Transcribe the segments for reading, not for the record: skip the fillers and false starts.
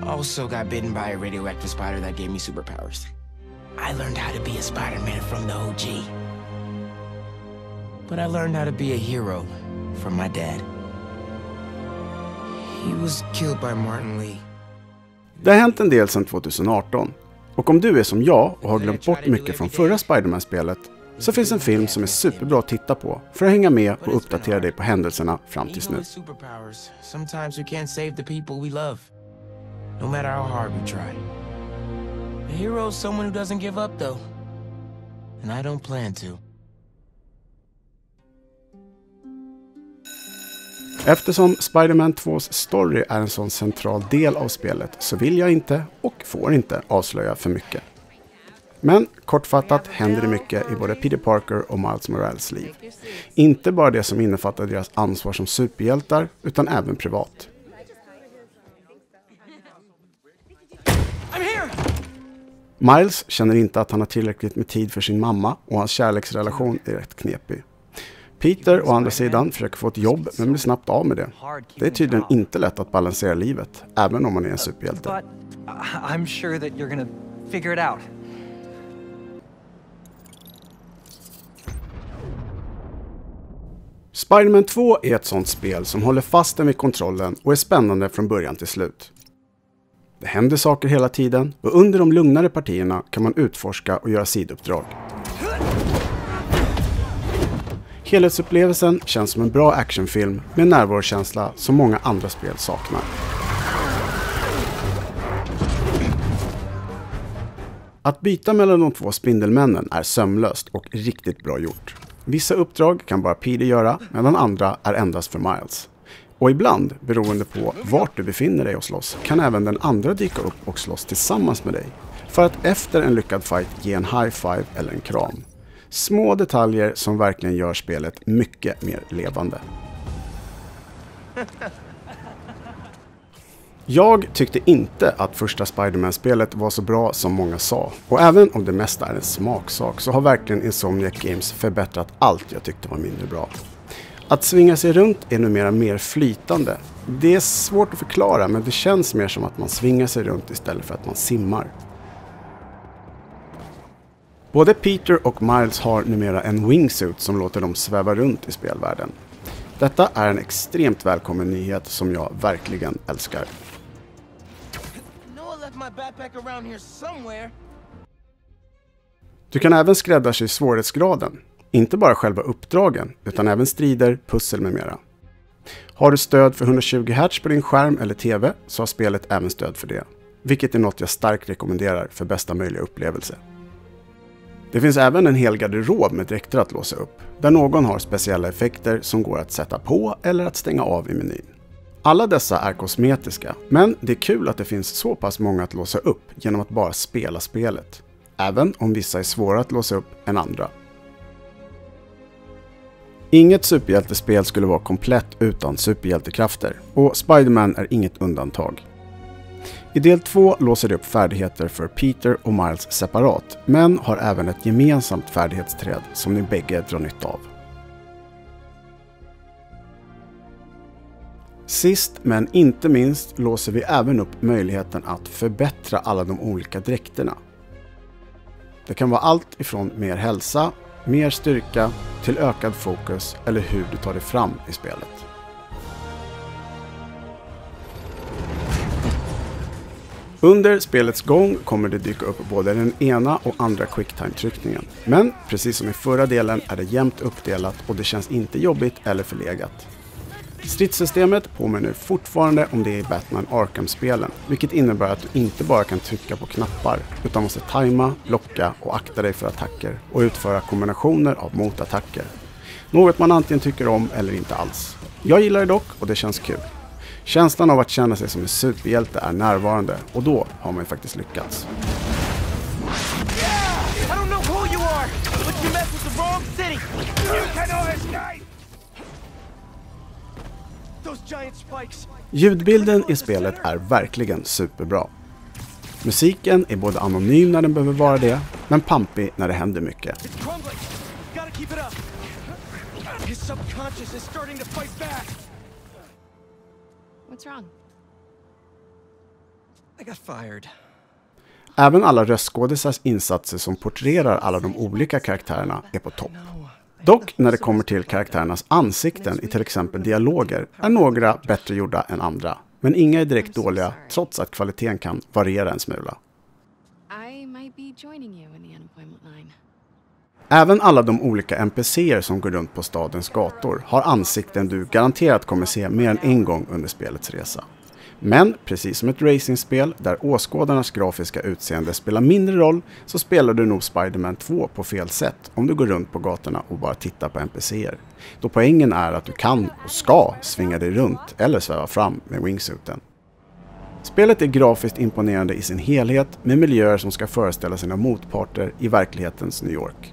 also got bitten by a radioactive spider that gave me superpowers. I learned how to be a Spider-Man from the OG. But I learned how to be a hero from my dad. He was killed by Martin Lee. Det har hänt en del sedan 2018. Och om du är som jag och har glömt bort mycket från förra Spider-Man-spelet, så finns en film som är superbra att titta på för att hänga med och uppdatera dig på händelserna fram tills nu. Sometimes we can't save the people we love, no matter how hard we try. A hero is someone who doesn't give up though, and I don't plan to. Eftersom Spider-Man 2s story är en sån central del av spelet så vill jag inte och får inte avslöja för mycket. Men kortfattat händer det mycket i både Peter Parker och Miles Morales liv. Inte bara det som innefattar deras ansvar som superhjältar, utan även privat. Miles känner inte att han har tillräckligt med tid för sin mamma och hans kärleksrelation är rätt knepig. Peter å andra sidan försöker få ett jobb men blir snabbt av med det. Det är tydligen inte lätt att balansera livet, även om man är en superhjälte. I'm sure that you're gonna figure it out. Spider-Man 2 är ett sånt spel som håller fast en vid kontrollen och är spännande från början till slut. Det händer saker hela tiden och under de lugnare partierna kan man utforska och göra sidouppdrag. Helhetsupplevelsen känns som en bra actionfilm med en närvarokänsla som många andra spel saknar. Att byta mellan de två spindelmännen är sömlöst och riktigt bra gjort. Vissa uppdrag kan bara Peter göra, medan andra är endast för Miles. Och ibland, beroende på vart du befinner dig och slåss, kan även den andra dyka upp och slåss tillsammans med dig. För att efter en lyckad fight ge en high five eller en kram. Små detaljer som verkligen gör spelet mycket mer levande. Jag tyckte inte att första Spider-Man-spelet var så bra som många sa. Och även om det mesta är en smaksak så har verkligen Insomniac Games förbättrat allt jag tyckte var mindre bra. Att svinga sig runt är numera mer flytande. Det är svårt att förklara, men det känns mer som att man svingar sig runt istället för att man simmar. Både Peter och Miles har numera en wingsuit som låter dem sväva runt i spelvärlden. Detta är en extremt välkommen nyhet som jag verkligen älskar. Du kan även skräddarsy svårighetsgraden. Inte bara själva uppdragen, utan även strider, pussel med mera. Har du stöd för 120 Hz på din skärm eller tv så har spelet även stöd för det. Vilket är något jag starkt rekommenderar för bästa möjliga upplevelse. Det finns även en hel garderob med dräkter att låsa upp, där någon har speciella effekter som går att sätta på eller att stänga av i menyn. Alla dessa är kosmetiska, men det är kul att det finns så pass många att låsa upp genom att bara spela spelet. Även om vissa är svåra att låsa upp än andra. Inget superhjältespel skulle vara komplett utan superhjältekrafter, och Spider-Man är inget undantag. I del 2 låser det upp färdigheter för Peter och Miles separat, men har även ett gemensamt färdighetsträd som ni bägge drar nytta av. Sist men inte minst låser vi även upp möjligheten att förbättra alla de olika dräkterna. Det kan vara allt ifrån mer hälsa, mer styrka till ökad fokus eller hur du tar dig fram i spelet. Under spelets gång kommer det dyka upp både den ena och andra quicktime-tryckningen. Men precis som i förra delen är det jämnt uppdelat och det känns inte jobbigt eller förlegat. Stridssystemet påminner fortfarande om det i Batman Arkham-spelen, vilket innebär att du inte bara kan trycka på knappar utan måste tajma, blocka och akta dig för attacker och utföra kombinationer av motattacker. Något man antingen tycker om eller inte alls. Jag gillar det dock och det känns kul. Känslan av att känna sig som en superhjälte är närvarande och då har man ju faktiskt lyckats. Ljudbilden i spelet är verkligen superbra. Musiken är både anonym när den behöver vara det, men pampig när det händer mycket. What's wrong? I got fired. Även alla röstskådisars insatser som porträtterar alla de olika karaktärerna är på topp. Dock när det kommer till karaktärernas ansikten i till exempel dialoger är några bättre gjorda än andra. Men inga är direkt dåliga trots att kvaliteten kan variera en smula. Även alla de olika NPCer som går runt på stadens gator har ansikten du garanterat kommer se mer än en gång under spelets resa. Men precis som ett racingspel där åskådarnas grafiska utseende spelar mindre roll så spelar du nog Spider-Man 2 på fel sätt om du går runt på gatorna och bara tittar på NPCer. Då poängen är att du kan och ska svinga dig runt eller sväva fram med wingsuiten. Spelet är grafiskt imponerande i sin helhet med miljöer som ska föreställa sina motparter i verklighetens New York.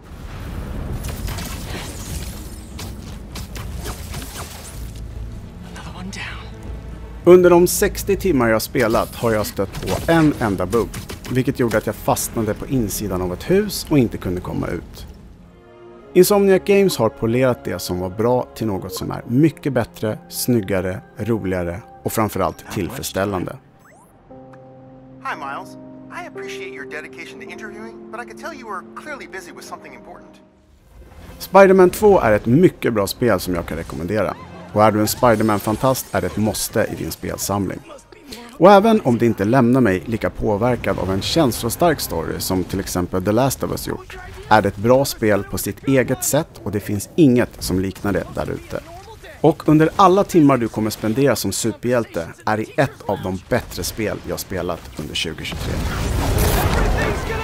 Under de 60 timmar jag spelat har jag stött på en enda bugg, vilket gjorde att jag fastnade på insidan av ett hus och inte kunde komma ut. Insomniac Games har polerat det som var bra till något som är mycket bättre, snyggare, roligare och framförallt tillfredsställande. Hi Miles, I appreciate your dedication to interviewing, but I could tell you were clearly busy with something important. Spider-Man 2 är ett mycket bra spel som jag kan rekommendera. Och är du en Spider-Man-fantast är det ett måste i din spelsamling. Och även om det inte lämnar mig lika påverkad av en känslostark story som till exempel The Last of Us gjort, är det ett bra spel på sitt eget sätt och det finns inget som liknar det där ute. Och under alla timmar du kommer spendera som superhjälte är det ett av de bättre spel jag spelat under 2023.